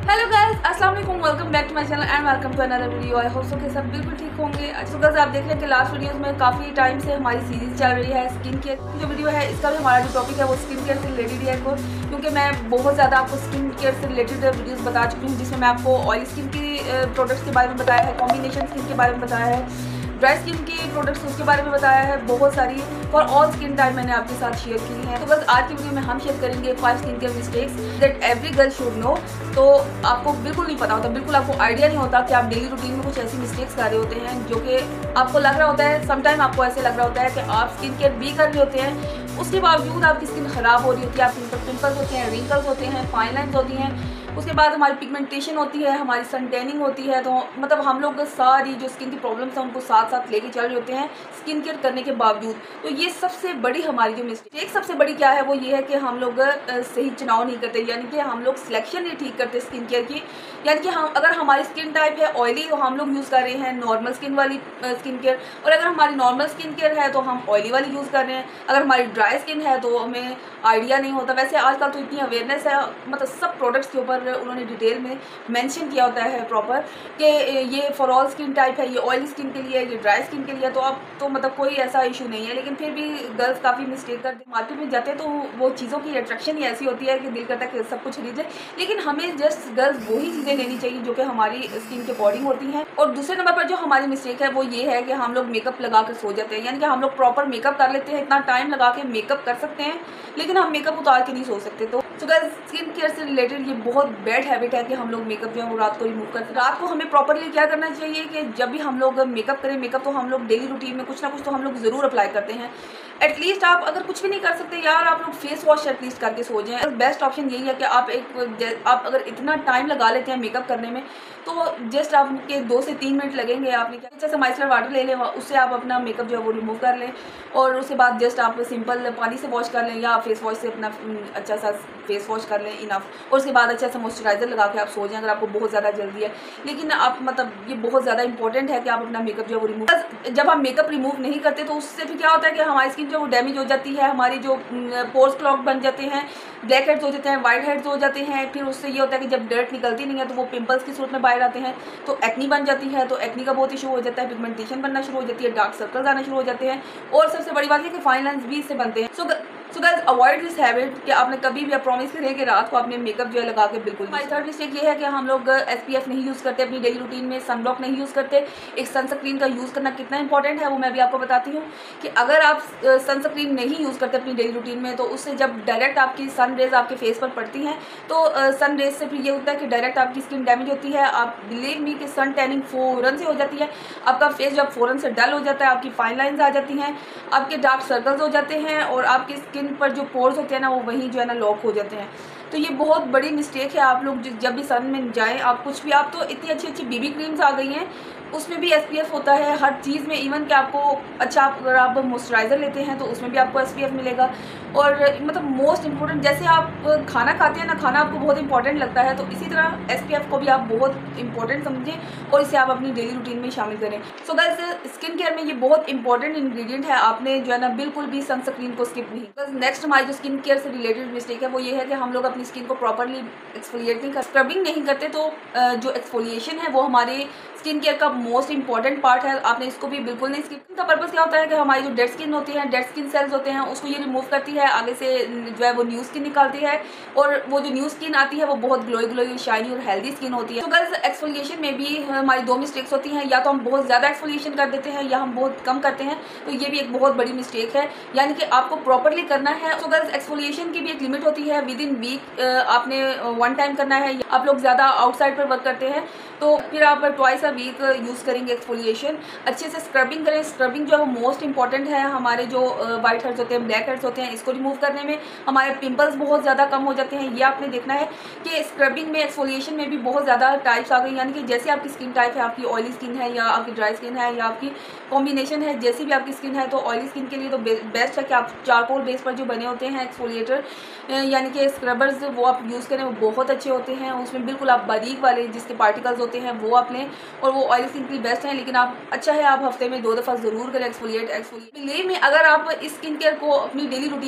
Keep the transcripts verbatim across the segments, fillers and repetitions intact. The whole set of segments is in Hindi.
हेलो गाइस, अस्सलाम वालेकुम, welcome back to my channel and welcome to another video. I hope so कि सब बिल्कुल ठीक होंगे। सो गाइस, आप देख रहे हैं कि लास्ट वीडियोस में काफ़ी टाइम से हमारी सीरीज चल रही है स्किन केयर की जो वीडियो है। इसका भी हमारा जो टॉपिक है वो स्किन केयर से रिलेटेड है, क्योंकि मैं बहुत ज़्यादा आपको स्किन केयर से रिलेटेड वीडियोज़ बता चुकी हूँ, जिसमें मैं आपको ऑयल स्किन की प्रोडक्ट्स के बारे में बताया है, कॉम्बिनेशन स्किन के बारे में बताया है, ड्राई स्किन की प्रोडक्ट्स उसके बारे में बताया है, बहुत सारी फॉर ऑल स्किन टाइप मैंने आपके साथ शेयर की हैं। तो बस आज की वीडियो में हम शेयर करेंगे five skin care mistakes that every girl should know. तो आपको बिल्कुल नहीं पता होता, बिल्कुल आपको आइडिया नहीं होता कि आप डेली रूटीन में कुछ ऐसी मिस्टेक्स कर रहे होते हैं जो कि आपको लग रहा होता है, समटाइम आपको ऐसे लग रहा होता है कि आप स्किन केयर भी कर रहे होते हैं, उसके बावजूद आपकी स्किन ख़राब हो रही होती है, आपके ऊपर पिंपल्स होते हैं, रिंकल्स होते हैं, फाइन लाइन्स होती हैं, उसके बाद हमारी पिगमेंटेशन होती है, हमारी सन टैनिंग होती है। तो मतलब हम लोग सारी जो स्किन की प्रॉब्लम्स हैं उनको साथ साथ लेके चल रहे होते हैं स्किन केयर करने के बावजूद। तो ये सबसे बड़ी हमारी जो मिस्टेक सबसे बड़ी क्या है वो ये है कि हम लोग सही चुनाव नहीं करते, यानी कि हम लोग सिलेक्शन नहीं ठीक करते स्किन केयर की। यानी कि हम अगर हमारी स्किन टाइप है ऑयली तो हम लोग यूज़ कर रहे हैं नॉर्मल स्किन वाली स्किन केयर, और अगर हमारी नॉर्मल स्किन केयर है तो हम ऑयली वाली यूज़ कर रहे हैं। अगर हमारी ड्राई स्किन है तो हमें आइडिया नहीं होता। वैसे आजकल तो इतनी अवेयरनेस है, मतलब सब प्रोडक्ट्स के ऊपर उन्होंने डिटेल में मेंशन किया होता है प्रॉपर कि ये फॉर ऑल स्किन टाइप है, ये ऑयली स्किन के लिए, ये ड्राई स्किन के लिए। तो अब तो मतलब कोई ऐसा इशू नहीं है, लेकिन फिर भी गर्ल्स काफ़ी मिस्टेक करते हैं। मार्केट में जाते हैं तो वो चीज़ों की अट्रैक्शन ही ऐसी होती है कि दिल करता है कि सब कुछ खरीद ले, लेकिन हमें जस्ट गर्ल्स वही चीज़ें लेनी चाहिए जो कि हमारी स्किन के अकॉर्डिंग होती हैं। और दूसरे नंबर पर जो हमारी मिस्टेक है वो ये है कि हम लोग मेकअप लगा कर सो जाते हैं, यानी कि हम लोग प्रॉपर मेकअप कर लेते हैं, इतना टाइम लगा के मेकअप कर सकते हैं, लेकिन हम मेकअप उतार के नहीं सो सकते। तो सो गाइस, स्किन केयर से रिलेटेड ये बहुत बैड हैबिट है कि हम लोग मेकअप जो है वो रात को रिमूव करते हैं। रात को हमें प्रॉपरली क्या करना चाहिए कि जब भी हम लोग मेकअप करें, मेकअप तो हम लोग डेली रूटीन में कुछ ना कुछ तो हम लोग ज़रूर अप्लाई करते हैं। एटलीस्ट आप अगर कुछ भी नहीं कर सकते यार, आप लोग फेस वॉश एटलीस्ट करके सो जाएं। बेस्ट ऑप्शन यही है कि आप एक आप अगर इतना टाइम लगा लेते हैं मेकअप करने में तो जस्ट आपके दो से तीन मिनट लगेंगे। आपने क्या अच्छा सा माइसलर वाटर ले लें, उससे आप अपना मेकअप जो है वो रिमूव कर लें, और उसके बाद जस्ट आप सिंपल पानी से वॉश कर लें या फेस वॉश से अपना अच्छा सा फेस वॉश कर लें, इनफ। और उसके बाद अच्छा सा मॉइस्चराइजर लगा के आप सो जाएं अगर आपको बहुत ज़्यादा जल्दी है। लेकिन आप मतलब ये बहुत ज़्यादा इंपॉर्टेंट है कि आप अपना मेकअप जो है वो रिमूव, जब हम मेकअप रिमूव नहीं करते तो उससे फिर क्या होता है कि हमारी स्किन जो वो डैमेज हो जाती है, हमारी जो पोर्स क्लॉग बन जाते हैं, ब्लैक हेड्स हो जाते हैं, वाइट हेड्स हो जाते हैं। फिर उससे ये होता है कि जब डर्ट निकलती नहीं है तो वो पिंपल्स की सूरत में बाहर आते हैं, तो एक्नी बन जाती है, तो एक्नी का बहुत इशू हो जाता है, पिगमेंटेशन बनना शुरू हो जाती है, डार्क सर्कल्स आना शुरू हो जाते हैं, और सबसे बड़ी बात है कि फाइन लाइन्स भी इससे बनते हैं। So so guys, avoid this habit कि आपने कभी भी आप प्रॉमिस करें कि रात को आपने मेकअप जो है लगा के बिल्कुल। हमारी थर्ड मिस्टेक ये है कि हम लोग एसपीएफ नहीं यूज़ करते अपनी डेली रूटीन में, सनब्लॉक नहीं यूज़ करते। एक सनस्क्रीन का यूज़ करना कितना इंपॉर्टेंट है वो मैं भी आपको बताती हूँ कि अगर आप सनस्क्रीन नहीं यूज़ करते अपनी डेली रूटीन में तो उससे जब डायरेक्ट आपकी सन रेज आपके फेस पर पड़ती हैं तो सन रेज से फिर ये होता है कि डायरेक्ट आपकी स्किन डैमेज होती है। आप बिलीव मी कि सन टैनिंग फ़ौरन से हो जाती है, आपका फेस जब फ़ौरन से डल हो जाता है, आपकी फाइन लाइन्स आ जाती हैं, आपके डार्क सर्कल्स हो जाते हैं, और आपकी स्किन पर जो पोर्स होते हैं ना वो वहीं जो है ना लॉक हो जाते हैं। तो ये बहुत बड़ी मिस्टेक है। आप लोग जब भी सन में जाएं, आप कुछ भी, आप तो इतनी अच्छी अच्छी बीबी क्रीम्स आ गई हैं उसमें भी एसपीएफ होता है हर चीज़ में, इवन कि आपको अच्छा आप अगर आप मॉइस्चराइज़र लेते हैं तो उसमें भी आपको एसपीएफ मिलेगा। और मतलब मोस्ट इंपॉर्टेंट, जैसे आप खाना खाते हैं ना, खाना आपको बहुत इंपॉर्टेंट लगता है, तो इसी तरह एसपीएफ को भी आप बहुत इंपॉर्टेंट समझें और इसे आप अपनी डेली रूटीन में शामिल करें। सो गाइस, स्किन केयर में ये बहुत इंपॉर्टेंट इंग्रेडिएंट है, आपने जो है ना बिल्कुल भी सनस्क्रीन को स्किप नहीं। बस नेक्स्ट हमारी जो स्किन केयर से रिलेटेड मिस्टेक है वो ये है कि हम लोग अपनी स्किन को प्रॉपरली एक्सफोलिएट नहीं कर, स्क्रबिंग नहीं करते। तो जो एक्सफोलिएशन है वो हमारे स्किन केयर का मोस्ट इंपॉर्टेंट पार्ट है, आपने इसको भी बिल्कुल नहीं स्किप। इनका पर्पस क्या होता है कि हमारी जो डेड स्किन होती है, डेड स्किन सेल्स होते हैं, उसको ये रिमूव करती है, आगे से जो है वो न्यू स्किन निकालती है, और वो जो न्यू स्किन आती है वो बहुत ग्लोई ग्लोई शाइनी और हेल्दी स्किन होती है। तो गर्ल्स, एक्सफोलिएशन में भी हमारी दो मिस्टेक्स होती हैं, या तो हम बहुत ज़्यादा एक्सफोलिएशन कर देते हैं या हम बहुत कम करते हैं, तो ये भी एक बहुत बड़ी मिस्टेक है, यानी कि आपको प्रॉपरली करना है। तो गर्ल्स, एक्सफोलिएशन की भी एक लिमिट होती है, विद इन वीक आपने वन टाइम करना है। आप लोग ज़्यादा आउटसाइड पर वर्क करते हैं तो फिर आप ट्वाइस अ वीक यूज़ करेंगे एक्सफोलिएशन। अच्छे से स्क्रबिंग करें, स्क्रबिंग जो है वो मोस्ट इंपॉर्टेंट है हमारे जो वाइट हेड्स होते हैं, ब्लैक हेड्स होते हैं, इसको रिमूव करने में। हमारे पिंपल्स बहुत ज़्यादा कम हो जाते हैं, ये आपने देखना है कि स्क्रबिंग में, एक्सफोलिएशन में भी बहुत ज़्यादा टाइप्स आ गई, यानी कि जैसे आपकी स्किन टाइप है, आपकी ऑयली स्किन है या आपकी ड्राई स्किन है या आपकी कॉम्बिनेशन है, जैसी भी आपकी स्किन है, तो ऑयली स्किन के लिए तो बेस्ट है कि आप चारकोल बेस पर जो बने होते हैं एक्सफोलिएटर यानी कि स्क्रबर्स, वो आप यूज़ करें, वो बहुत अच्छे होते हैं। उसमें बिल्कुल आप बारीक वाले जिसके पार्टिकल्स होते हैं वो आप लें, और वो ऑयल स्किन के लिए बेस्ट है। लेकिन आप अच्छा है आप हफ्ते में दो दफ़ा ज़रूर करें एक्सफोलिएट एक्सफोलिएट बिलीव में। अगर आप इस स्किन केयर को अपनी डेली रूटीन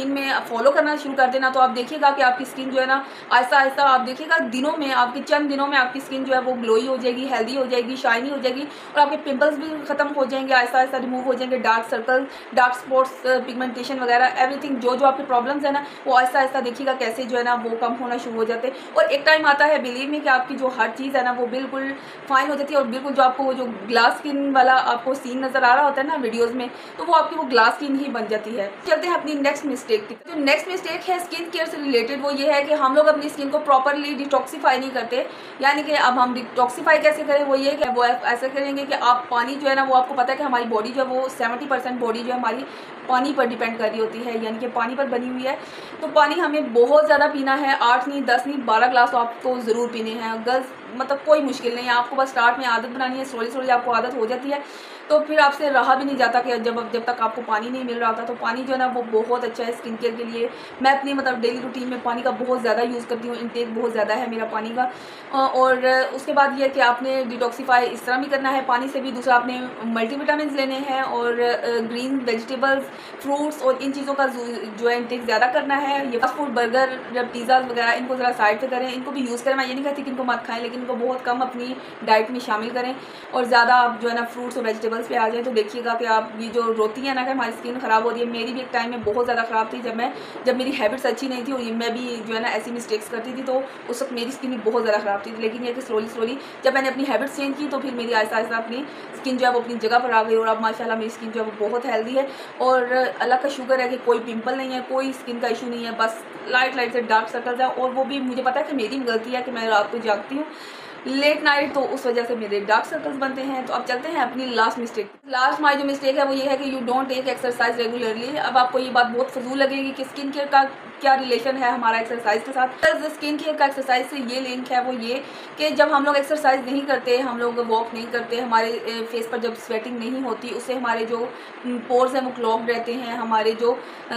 रूटीन में फॉलो करना शुरू कर देना, तो आप देखिएगा कि आपकी स्किन जो है ना आहिस्ता आहिस्ता आप देखिएगा दिनों में, आपके चंद दिनों में आपकी स्किन जो है वो ग्लोई हो जाएगी, हेल्दी हो जाएगी, शाइनी हो जाएगी और आपके पिंपल्स भी खत्म हो जाएंगे, आहिस्ता आहिस्ता रिमूव हो जाएंगे, dark circle, dark spots, pigmentation वगैरह एवरीथिंग जो जो आपके प्रॉब्लम्स है ना वो आहिस्ता आहिस्ता देखिएगा कैसे जो है ना वो कम होना शुरू हो जाते हैं। और एक टाइम आता है बिलीव में कि आपकी जो हर चीज़ है ना वो बिल्कुल फाइन हो जाती है और बिल्कुल जो आपको वो जो ग्लास स्किन वाला आपको सीन नजर आ रहा होता है ना वीडियोस में, तो वो आपकी वो ग्लास स्किन ही बन जाती है। चलते हैं अपनी नेक्स्ट मिस्टेक की। जो नेक्स्ट मिस्टेक है स्किन केयर से रिलेटेड वो ये है कि हम लोग अपनी स्किन को प्रॉपरली डिटॉक्सीफाई नहीं करते। यानी कि अब हम डिटॉक्सीफाई कैसे करें, वो ये कि वो ऐसे करेंगे कि आप पानी जो है ना वो आपको पता है कि हमारी बॉडी जो है वो सेवेंटी परसेंट बॉडी जो है हमारी पानी पर डिपेंड कर रही होती है, यानी कि पानी पर बनी हुई है। तो पानी हमें बहुत ज़्यादा पीना है, आठ नहीं दस नहीं बारह ग्लास तो आपको ज़रूर पीने हैं। गर्ल्स मतलब कोई मुश्किल नहीं है, आपको बस स्टार्ट में आदत बनानी है, स्लोली स्लोली आपको आदत हो जाती है तो फिर आपसे रहा भी नहीं जाता कि जब जब तक आपको पानी नहीं मिल रहा था। तो पानी जो है ना वो बहुत अच्छा है स्किन केयर के लिए। मैं अपनी मतलब डेली रूटीन में पानी का बहुत ज़्यादा यूज़ करती हूँ, इनटेक बहुत ज़्यादा है मेरा पानी का। और उसके बाद ये है कि आपने डिटॉक्सीफाई इस तरह भी करना है पानी से भी। दूसरा आपने मल्टीविटामिन लेने हैं और ग्रीन वेजिटेबल्स, फ्रूट्स और इन चीज़ों का जो है इनटेक ज़्यादा करना है। ये फास्ट फूड, बर्गर, पिज़्ज़ा वगैरह इनको ज़रा साइड पे करें, इनको भी यूज़ करें। मैं ये नहीं कहती कि इनको मत खाएं, लेकिन इनको बहुत कम अपनी डाइट में शामिल करें और ज़्यादा आप जो है ना फ्रूट्स और वेजिटेबल्स पे आ जाए। तो देखिएगा कि आप ये जो रोती है ना कि हमारी स्किन ख़राब हो रही है। मेरी भी एक टाइम में बहुत ज़्यादा ख़राब थी, जब मैं जब मेरी हैबिट्स अच्छी नहीं थी और मैं भी जो है ना ऐसी मिस्टेक्स करती थी, तो उस वक्त मेरी स्किन भी बहुत ज़्यादा ख़राब थी। लेकिन ये कि स्लोली स्लोली जब मैंने अपनी हैबिट्स चेंज की तो फिर मेरी आहिस्ता आहिस्ता अपनी स्किन जो है वो अपनी जगह पर आ गई और अब माशाल्लाह मेरी स्किन जो है वो बहुत हेल्दी है। और अल्लाह का शुक्र है कि कोई पिंपल नहीं है, कोई स्किन का इशू नहीं है, बस लाइट लाइट से डार्क सर्कल्स है। और वो भी मुझे पता है कि मेरी गलती है कि मैं रात को जागती हूँ लेट नाइट, तो उस वजह से मेरे डार्क सर्कल्स बनते हैं। तो अब चलते हैं अपनी लास्ट मिस्टेक। लास्ट हमारी जो मिस्टेक है वो ये है कि you don't take exercise regularly. अब आपको ये बात बहुत फजूल लगेगी कि स्किन केयर का क्या रिलेशन है हमारा एक्सरसाइज के साथ। स्किन केयर का एक्सरसाइज से ये लिंक है वो ये कि जब हम लोग एक्सरसाइज नहीं करते, हम लोग वॉक नहीं करते, हमारे फेस पर जब स्वेटिंग नहीं होती, उससे हमारे जो पोर्स हैं वो क्लॉग्ड रहते हैं, हमारे जो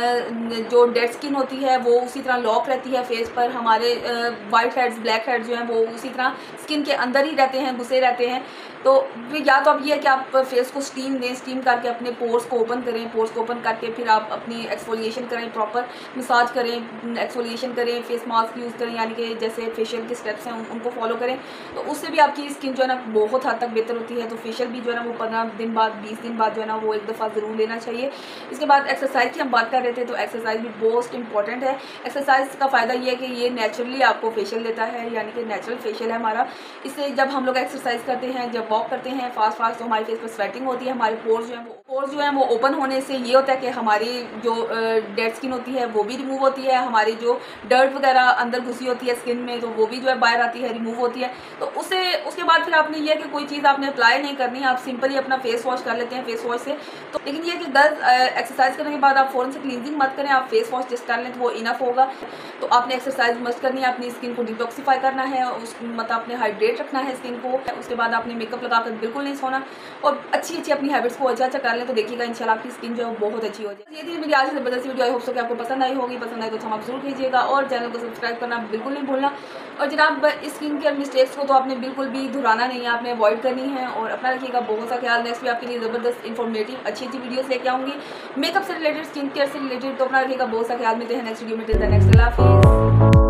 जो डेड स्किन होती है वो उसी तरह लॉक रहती है फेस पर, हमारे वाइट हेड्स, ब्लैक हेड्स जो हैं वो उसी तरह स्किन के अंदर ही रहते हैं, घुसे रहते हैं। तो या तो अब ये है कि आप फेस को स्टीम दें, स्टीम करके अपने पोर्स को ओपन करें, पोर्स को ओपन करके फिर आप अपनी एक्सफोलिएशन करें, प्रॉपर मसाज करें, एक्सफोलिएशन करें, फेस मास्क यूज़ करें, यानी कि जैसे फेशियल के स्टेप्स हैं उन, उनको फॉलो करें। तो उससे भी आपकी स्किन जो है ना बहुत हद तक बेहतर होती है। तो फेशियल भी जो है ना वो पंद्रह दिन बाद, बीस दिन बाद जो है ना वो एक दफ़ा ज़रूर लेना चाहिए। इसके बाद एक्सरसाइज की हम बात कर रहे थे, तो एक्सरसाइज भी मोस्ट इंपॉर्टेंट है। एक्सरसाइज का फ़ायदा ये है कि ये नेचुरली आपको फेशियल देता है, यानी कि नेचुरल फेशियल है हमारा। इससे जब हम लोग एक्सरसाइज करते हैं, जब वॉक करते हैं फास्ट फास्ट, तो हमारे फेस पर स्वेटिंग होती है, हमारे पोर्स जो है वो पोर्स जो है वो ओपन होने से ये होता है कि हमारी जो डेड स्किन होती है वो भी रिमूव होती है, हमारी जो डर्ट वगैरह अंदर घुसी होती है स्किन में तो वो भी जो है बाहर आती है, रिमूव होती है। तो उससे उसके बाद फिर आपने ये कि कोई चीज़ आपने अप्लाई नहीं करनी, आप सिंपली अपना फेस वॉश कर लेते हैं फेस वॉश से। तो लेकिन ये कि गर्ल्स एक्सरसाइज करने के बाद आप फ़ौरन से क्लींजिंग मत करें, आप फेस वॉश जस्ट कर लें तो वो इनफ होगा। तो आपने एक्सरसाइज मस्ट करनी है, अपनी स्किन को डिटॉक्सीफाई करना है, उस मतलब आपने हाइड्रेट रखना है स्किन को। उसके बाद आपने मेकअप लगाकर बिल्कुल नहीं सोना और अच्छी अच्छी अपनी हैबिट्स को अच्छा अच्छा कर लें, तो देखिएगा इंशाल्लाह आपकी स्किन जो है बहुत अच्छी हो जाए। ये थी मेरी आज की ज़बरदस्त वीडियो, आई होप सो कि आपको पसंद आई होगी। पसंद आई तो हम आप जरूर कीजिएगा और चैनल को सब्सक्राइब करना बिल्कुल नहीं भूलना। और जनाब स्किन केयर मिस्टेक्स को तो आपने बिल्कुल भी दोहराना नहीं है, आपने अवॉइड करनी है और अपना रखिएगा बहुत सा ख्याल। नेक्स्ट भी आपके लिए ज़बरदस्त इन्फॉर्मेटिव अच्छी अच्छी वीडियोस लेके आऊँगी मेकअप से रिलेटेड, स्किन केयर से रिलेटेड। तो अपना रखिएगा बहुत सा ख्याल। मिलते हैं नेक्स्ट वीडियो में, टिल द नेक्स्ट, अल्लाह हाफिज़।